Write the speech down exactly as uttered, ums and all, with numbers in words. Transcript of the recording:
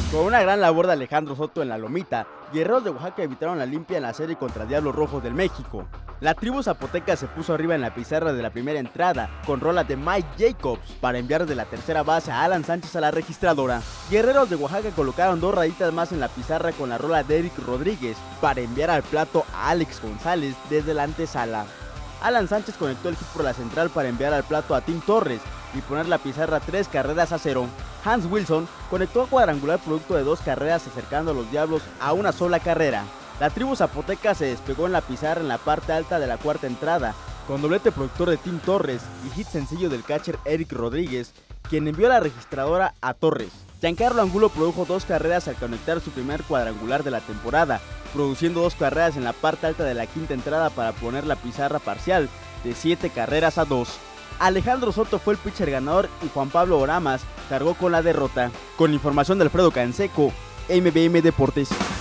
Con una gran labor de Alejandro Soto en la lomita, Guerreros de Oaxaca evitaron la limpia en la serie contra Diablos Rojos del México. La tribu zapoteca se puso arriba en la pizarra de la primera entrada, con rola de Mike Jacobs para enviar de la tercera base a Alan Sánchez a la registradora. Guerreros de Oaxaca colocaron dos rayitas más en la pizarra con la rola de Eric Rodríguez para enviar al plato a Alex González desde la antesala. Alan Sánchez conectó el hit por la central para enviar al plato a Tim Torres y poner la pizarra tres carreras a cero. Hans Wilson conectó a cuadrangular producto de dos carreras acercando a los Diablos a una sola carrera. La tribu zapoteca se despegó en la pizarra en la parte alta de la cuarta entrada, con doblete productor de Tim Torres y hit sencillo del catcher Eric Rodríguez, quien envió a la registradora a Torres. Giancarlo Angulo produjo dos carreras al conectar su primer cuadrangular de la temporada, produciendo dos carreras en la parte alta de la quinta entrada para poner la pizarra parcial de siete carreras a dos. Alejandro Soto fue el pitcher ganador y Juan Pablo Oramas cargó con la derrota. Con información de Alfredo Canseco, M B M Deportes.